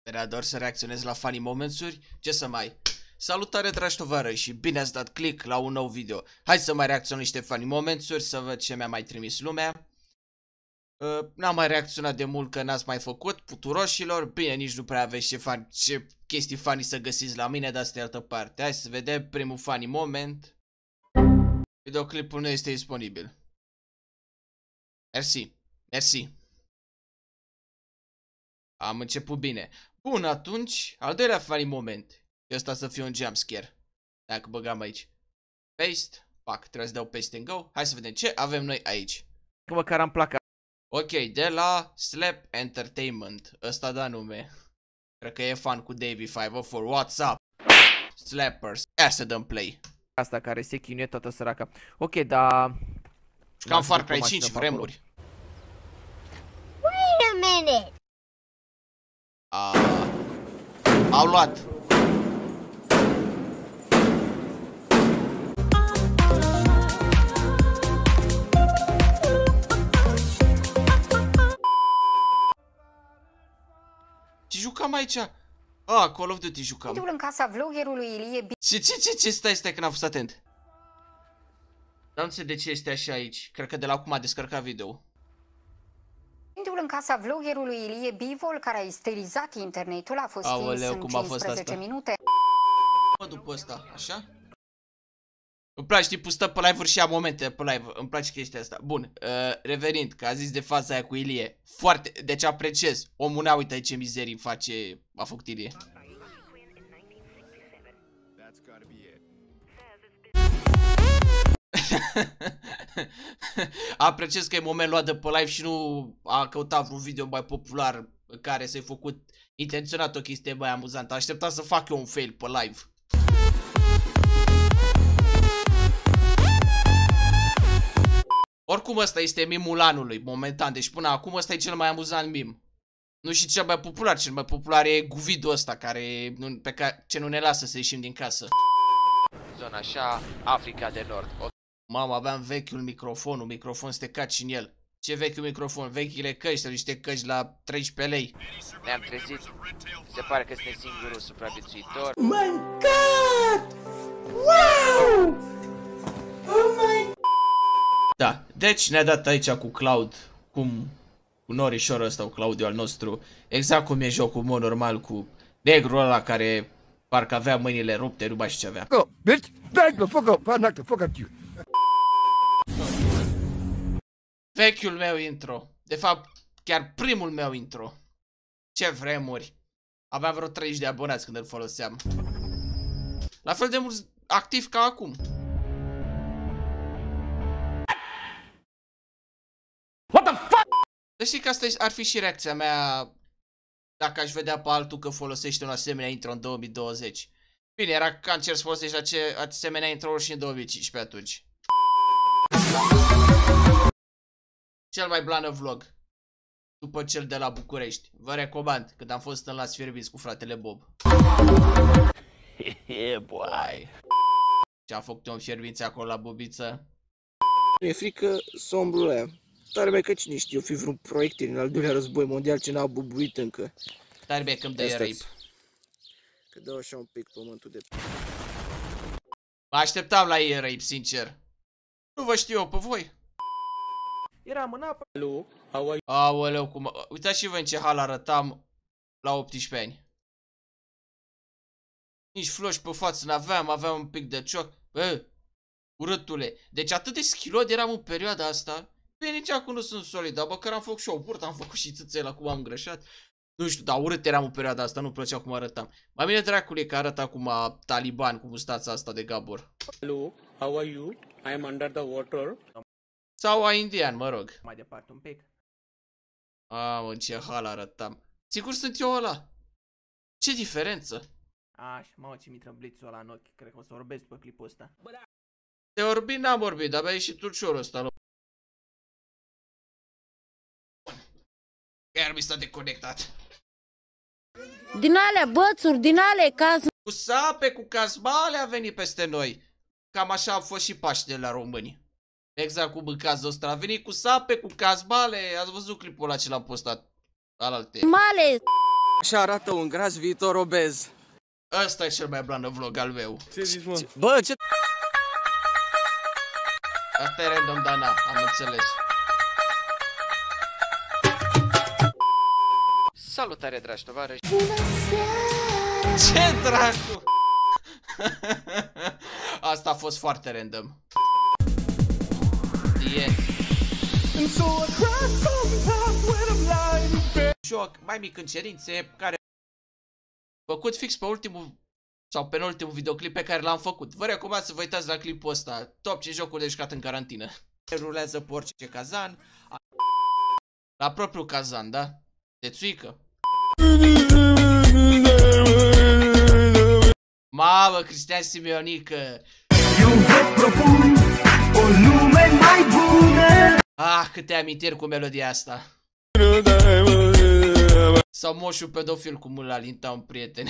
Ador să reacționez la funny moments-uri. Ce să mai... Salutare, dragi tovarăși, și bine ați dat click la un nou video. Hai să mai reacționăm niște funny moments-uri, să văd ce mi-a mai trimis lumea. N-am mai reacționat de mult că n-ați mai făcut, puturoșilor. Bine, nici nu prea aveți ce chestii funny să găsiți la mine, dar asta e altă parte. Hai să vedem primul funny moment. Videoclipul nu este disponibil. Mersi, mersi. Am început bine. Bun, atunci, al doilea funny moment. Și ăsta să fie un jumpscare. Dacă băgam aici. Paste. Pac, trebuie să dau paste and go. Hai să vedem ce avem noi aici. Că măcar am placat. Ok, de la Slap Entertainment. Ăsta da nume. Cred că e fan cu Davey 504. What's up? Slappers. Ia să dăm play. Asta care se chinuie toată săraca. Ok, dar... Cam Far Cry 5 vremuri. Wait a minute. Au luat. Ce jucam aici? Call of Duty jucam. În casa vloggerului Ilie Ce? Stai că n-am fost atent. Dar nu înțeleg de ce este așa aici. Cred că de la acum a descărcat video. În casa vloggerului Ilie Bivol, care a isterizat internetul, a fost stins în 15 minute. După ăsta, așa? Îmi place tipul stă pe live-uri și ia momente pe live. Îmi place chestia asta. Bun, revenind, că a zis de fața aia cu Ilie. Foarte, deci apreciez. Omul n-a uitat ce mizerii face, a făcut Ilie. Apreciez că e moment luat de pe live și nu a căutat vreun video mai popular în care să-i făcut intenționat o chestie mai amuzantă. Așteptam să fac eu un fail pe live. Oricum ăsta este mimul anului, momentan, deci până acum ăsta e cel mai amuzant mim. Nu și cel mai popular, cel mai popular e Guvidu ăsta, ce nu ne lasă să ieșim din casă. Zona așa, Africa de Nord. Mamă, aveam vechiul microfon stecat și în el. Ce vechiul microfon? Vechile căști sau niște căști la 13 lei. Ne-am trezit, se pare că suntem singurul supraviețuitor. My God! Wow! Oh my... Da, deci ne-a dat aici cu Cloud, cu norișorul ăsta, cu Claudiu al nostru, exact cum e jocul, mod normal, cu negrul ăla care parcă avea mâinile rupte, nu mai știu ce avea. Go, bitch! Back the fuck up! Knock the fuck up you! Vechiul meu intro, de fapt, chiar primul meu intro. Ce vremuri. Aveam vreo 30 de abonați când îl foloseam. La fel de mult activ ca acum. What the fuck? Să știi că asta ar fi și reacția mea dacă aș vedea pe altul că folosește un asemenea intro în 2020. Bine, era cancer să folosești asemenea intro și în 2015 atunci. Cel mai blană vlog după cel de la București. Vă recomand, când am fost în Las Fierbiți cu fratele Bob. Boy. Ce-a făcut eu în Fierbinți acolo la Bobiță? Mi-e frică sombrul aia. Tare bine că cine știe, o fi vreun proiect din al doilea război mondial ce n-a bubuit încă. Tare bine că îmi dă rape. Că dau așa un pic pământul de... Mă așteptam la ei rape, sincer. Nu vă știu eu pe voi. Eram în apă. Aoleu, cum... Uitați și voi în ce hal arătam la 18 ani. Nici floși pe față n-aveam, aveam un pic de cioc. Bă, urâtule. Deci atât de schilod eram în perioada asta. Bine, nici acum nu sunt solid, dar băcar am făcut și o burtă, am făcut și țâțele la cum am greșat. Nu știu, dar urât eram în perioada asta, nu-mi plăcea cum arătam. Mai bine dracule că arăt acum taliban cu mustața asta de Gabor. Hello, how are you? I am under the water. Sau a indian, mă rog. Mai departe un pic. Mamă, în ce hal arătam. Sigur sunt eu ăla. Ce diferență? Așa, mamă, ce mi-intră blițul ăla în ochi. Cred că o să orbesc pe clipul ăsta. Te orbi, n-am orbit, dar abia ieșit tulciorul ăsta. Chiar mi s-a deconectat. Din alea bățuri, din alea caz. Cu sape, cu casmale a venit peste noi. Cam așa a fost și Paștele la români. Exact cum în cazul ăsta. A venit cu sape, cu casmale. Ați văzut clipul ăla ce l-am postat? Alalte. Male. Așa arată un gras viitor obez. Ăsta e cel mai blană vlog al meu. Ce zici, mă? Bă, ce... Asta e random, dar na, am înțeles. Salutare, dragi tovarăși! Ce dracu? Asta a fost foarte random. Joc mai mic în cerințe, care făcut fix pe ultimul sau penultimul videoclip pe care l-am făcut. Vă recomand să vă uitați la clipul ăsta. Top 5 jocuri de jucat în carantină. Rulează pe orice cazan. La propriul cazan, da? De țuică. Mamă, Cristian Simeonică. Eu vă propun o lume mai bună. Ah, câte amintiri cu melodia asta. Sau moșul pedofil cu mult la linta un prieten.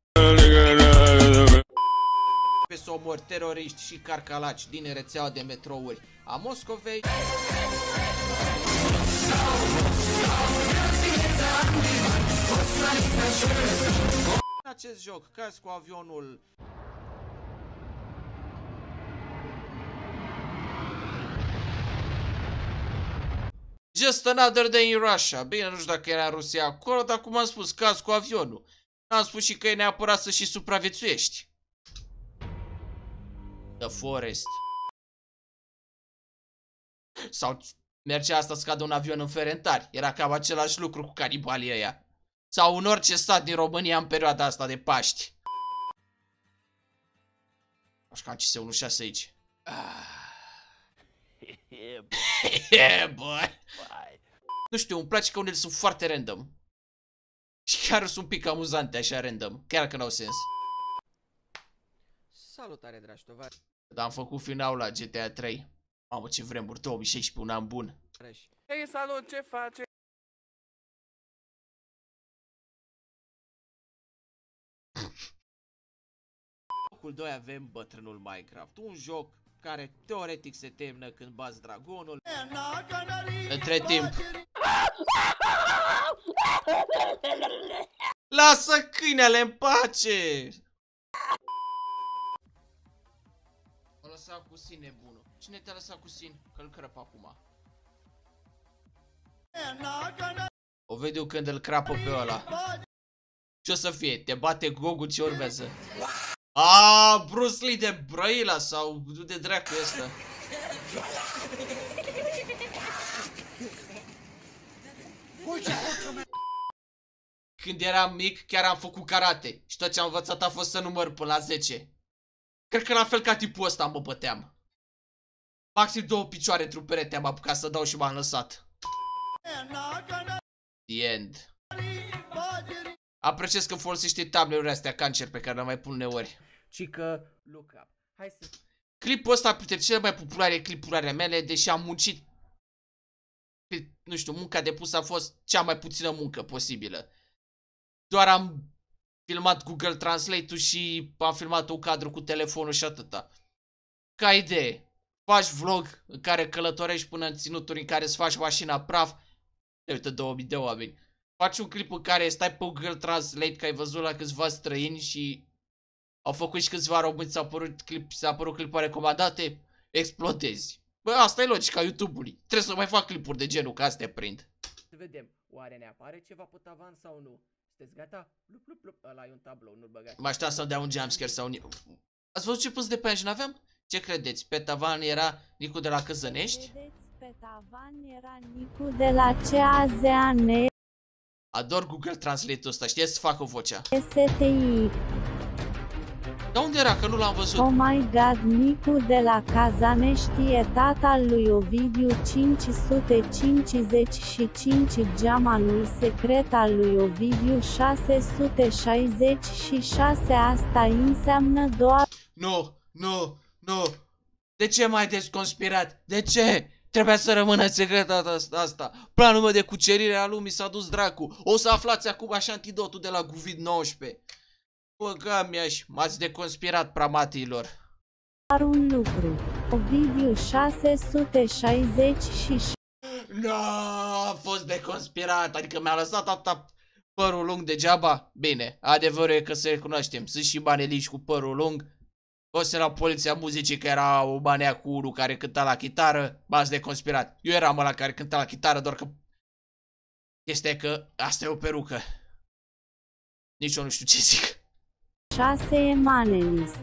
Pe să omori teroriști și carcalaci din rețeaua de metrouri a Moscovei. În acest joc cazi cu avionul. Just another day in Russia. Bine, nu știu dacă era Rusia acolo, dar cum am spus, cazi cu avionul. Am spus și că e neapărat să și supraviețuiești. The Forest. Sau mergea asta să cadă un avion în Ferentari. Era cam același lucru cu canibalii ăia. Sau în orice stat din România în perioada asta de Paști. Așa că am CS16 aici. Yeah, boy. Nu știu, îmi place că unele sunt foarte random. Și chiar sunt un pic amuzante așa random. Chiar că n-au sens. Salutare, dragi tovarăși. Dar am făcut finalul la GTA 3. Mamă, ce vremuri, 2016, un an bun. Hei, salut, ce faci? Locul 2 avem Bătrânul Minecraft. Un joc care teoretic se termină când bați dragonul. Între timp. Lasă câinele în pace! O lăsa cu sine nebunul. Cine te-a lăsat cu sin? Că-l crăp acum. O vede când îl crapă pe ăla. Ce o să fie? Te bate Gogu, ce urmează? Aaaa, Bruce Lee de Brăila sau de dracu ăsta. Când eram mic, chiar am făcut karate. Și tot ce am învățat a fost să număr până la 10. Cred că la fel ca tipul ăsta mă băteam. Maxim 2 picioare într-un perete am apucat să dau și m-am lăsat. The end. Apreciez că folosește tablurile astea cancer pe care le mai pun uneori. Cică, look up. Hai să... Clipul ăsta printre cele mai populare clipuri ale mele, deși am muncit. Nu știu, munca depusă a fost cea mai puțină muncă posibilă. Doar am filmat Google Translate-ul și am filmat un cadru cu telefonul și atâta. Ca idee, faci vlog în care călătorești până în ținuturi în care îți faci mașina praf. Uite, 2000 de oameni. Faci un clip în care stai pe Google Translate, că ai văzut la câțiva străini și au făcut și câțiva români, s-a apărut clipuri recomandate, explodezi. Bă, asta e logica YouTube-ului. Trebuie să mai fac clipuri de genul, că astea prind. Să vedem, oare ne apare ceva pe tavan sau nu? Sunteți gata? Lup, lup, lup. Ăla e un tablou, nu-l băgați. Mă aștept să-mi dea un jumpscare sau un... Ați văzut ce pânz de pe n-aveam? Ce credeți? Pe tavan era Nicu de la Căzănești? Vedeți, pe tavan era Nicu de la CAZAN. Ador Google Translate-ul ăsta, știți să facă vocea. STI. Dar unde era? Că nu l-am văzut. Oh my god, Nicu de la Cazanești e tatăl lui Ovidiu 555, geamanul secret al lui Ovidiu 666, asta înseamnă doar... Nu, nu, nu. De ce m-ai desconspirat? De ce? Trebuia să rămână secret asta. Planul meu de cucerire a lumii s-a dus dracu. O să aflați acum așa antidotul de la COVID-19. Băga mea-și, m-ați deconspirat, pramatilor. Doar un lucru. Ovidiu 666. Nu, am fost deconspirat, adică mi-a lăsat atâta Părul lung degeaba? Bine, adevărul e că să recunoaștem. Sunt și baneliști cu părul lung. O să la poliția muzicii că era o banea cu unul care cânta la chitară. B-ați de conspirat. Eu eram ăla care cânta la chitară, doar că este că asta e o perucă. Nici eu nu știu ce zic. 6 Emanelis.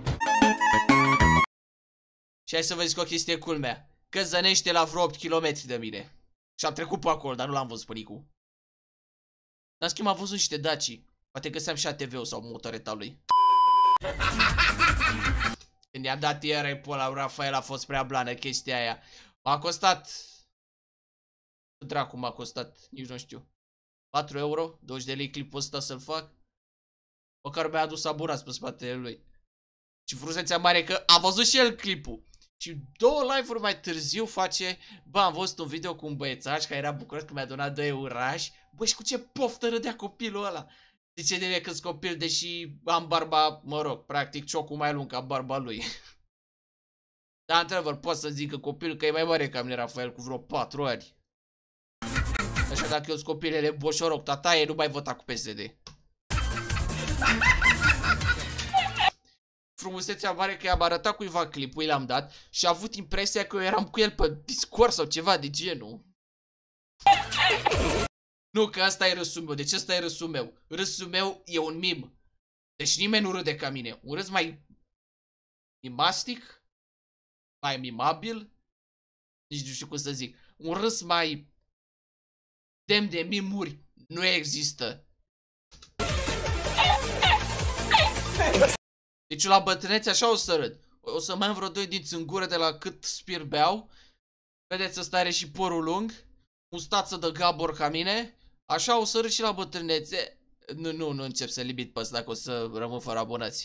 Și hai să vă zic o chestie culmea. Că zănește la vreo 8 km de mine. Și am trecut pe acolo, dar nu l-am văzut pe Nicu. În schimb am văzut niște Daci. Poate găseam și ATV-ul sau motoreta lui. Când i-am dat ieri pe ăla, Rafael a fost prea blană chestia aia. M-a costat... Dracu m-a costat, nici nu știu. 4 euro, 20 de lei clipul ăsta să-l fac. Măcar mi-a adus abonați pe spatele lui. Și frumusețea mare că a văzut și el clipul. Și 2 live-uri mai târziu face... Bă, am văzut un video cu un băiețaș care era bucuros că mi-a donat 2 eurași. Bă, și cu ce poftă râdea copilul ăla. Zice de mine că-s copil, deși am barba, mă rog, practic ciocul mai lung ca barba lui. Dar, într-adevăr, pot să zic că copilul că e mai mare ca mine, Rafael, cu vreo 4 ani. Așa dacă eu-s copilele Boșoroc, tataie, nu mai vota cu PSD. Frumusețea mare că i-am arătat cuiva clipul, i l-am dat și a avut impresia că eu eram cu el pe Discord sau ceva de genul. Nu, că asta e râsul meu. Deci ăsta e râsul meu. Râsul meu e un mim. Deci nimeni nu râde ca mine. Un râs mai mimastic, mai mimabil, nici nu știu cum să zic. Un râs mai demn de mimuri nu există. Deci la bătrânețe așa o să râd. O să mai am vreo 2 dinți în gură de la cât spir beau. Vedeți, ăsta are și părul lung. Mustață de Gabor ca mine. Așa o să râd și la bătrânețe. Nu încep să limit pe ăsta dacă o să rămân fără abonați.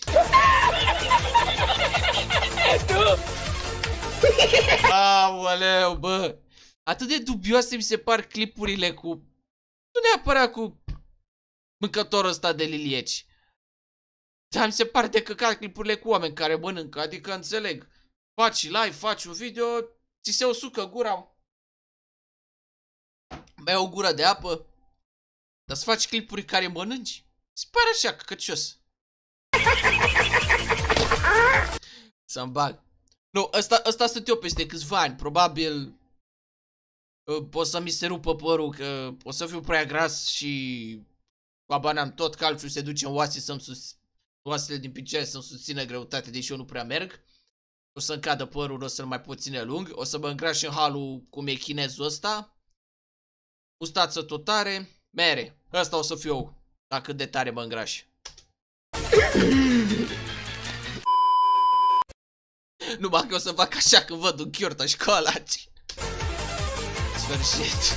Aoleu, bă. Atât de dubioase mi se par clipurile cu... Nu neapărat cu mâncătorul ăsta de lilieci. Dar mi se pare de căcat clipurile cu oameni care mănâncă. Adică înțeleg. Faci live, faci un video, ți se usucă gura. Mai o gură de apă. Dar să faci clipuri care mănânci? Se pare așa căcăcios. Să-mi bag. Nu, ăsta sunt eu peste câțiva ani. Probabil o să mi se rupă părul, că o să fiu prea gras și abanam tot calciul se duce în oase să-mi oasele din picioare să-mi susțină greutate, deși eu nu prea merg. O să-mi cadă părul, o să-l mai pot ține lung. O să mă îngraș în halul cum e chinezul ăsta. Mustață tot tare. Mere. Ăsta o să fiu eu. La cât de tare mă îngraș. Numai că o să fac așa când văd un chiorta și colaci. Sfârșit.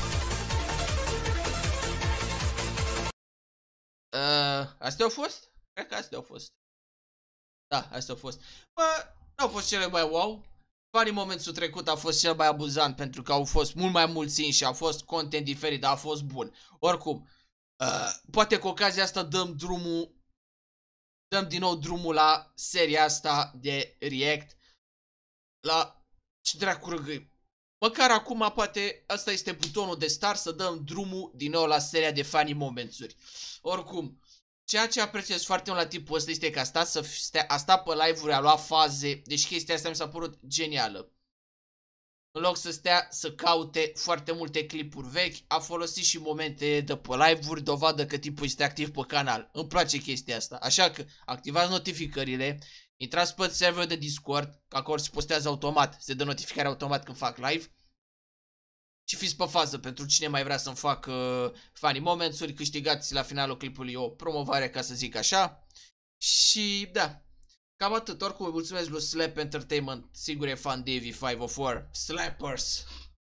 Astea au fost? Cred că astea au fost. Da, astea au fost. Bă, n-au fost cele mai wow. Funny Moments-ul trecut a fost cel mai abuzant pentru că au fost mult mai mulți și a fost content diferit, dar a fost bun. Oricum, poate cu ocazia asta dăm din nou drumul la seria asta de react. La ce dracu răgâi. Măcar acum poate asta este butonul de start să dăm drumul din nou la seria de Funny Moments-uri. Oricum, ceea ce apreciez foarte mult la tipul ăsta este că a stat pe live-uri, a luat faze. Deci chestia asta mi s-a părut genială. În loc să stea să caute foarte multe clipuri vechi, a folosit și momente de pe live-uri, dovadă că tipul este activ pe canal. Îmi place chestia asta. Așa că activați notificările, intrați pe serverul de Discord, că acolo se postează automat, se dă notificare automat când fac live. Și fiți pe fază pentru cine mai vrea să-mi fac Funny Moments-uri, câștigați la finalul clipului o promovare, ca să zic așa. Și da, cam atât. Oricum, mulțumesc lui Slap Entertainment, sigur e fan Davey 504, Slappers.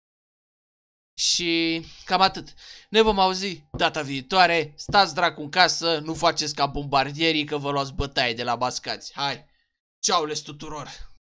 Și cam atât. Ne vom auzi data viitoare. Stați dracu în casă, nu faceți ca bombardierii că vă luați bătaie de la bascați. Hai, ceaules tuturor!